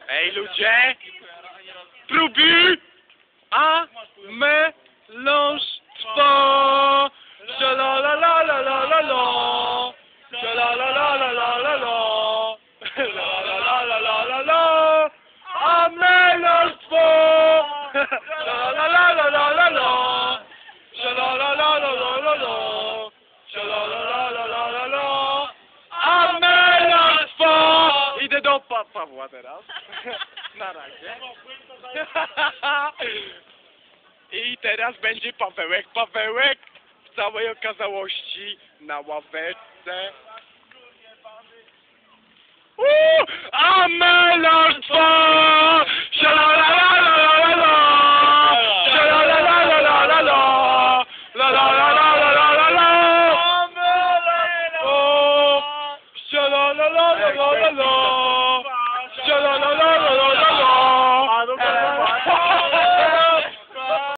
Ej ludzie! Próby! A me ląstwo! La la la la la la la! La la la la la la la! La la la la la la la! A me ląstwo! La la la la la la la! La la la la la la la! La la la la la la la! A me ląstwo! Idę do Pawła teraz. Na razie. I teraz będzie Pawełek w całej okazałości na ławeczce. A melarstwo!